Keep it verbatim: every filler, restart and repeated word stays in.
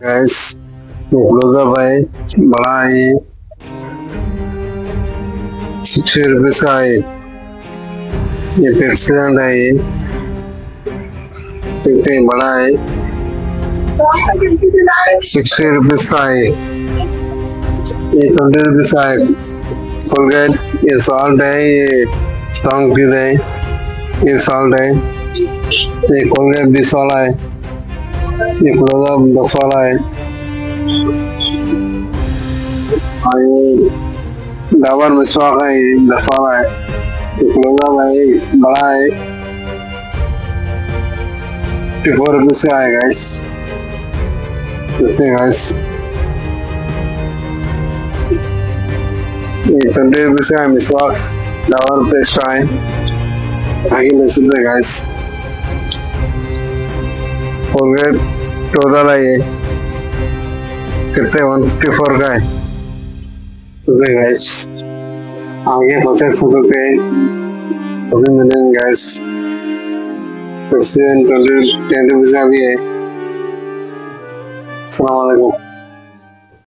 Gas close up है, बड़ा है, सिक्सटी रुपीज का है। ये पेप्सोडेंट है, ये देखते हैं बड़ा है, सिक्सटी रुपीज का है। ये ट्वेंटी रुपीज का है। कोलगेट, ये सॉल्ट है, ये स्ट्रॉन्ग टीथ है, ये सॉल्ट है। ये कोलगेट बीस वाला है, ये क्लोजअप दस वाला है। और ये डाबर मिसवाक है, ये दस वाला है। ये क्लोजअप है, ये बड़ा है, फिफ्टी फोर रुपीज का है गाइस। देखते हैं गाइस, ये ट्वेंटी रुपीज का है मिसवाक, डाबर पेस्ट का है। आगे ले सकते हैं गाइस। कोलगेट टोटल है, ये कितने वन फिफ्टी फोर का है। देखते गाइस, आगे परचेस कर सकते हैं, अभी मिलेंगे guys. Fifty and twenty ten rupees का भी है। अस्सलामुअलैकुम।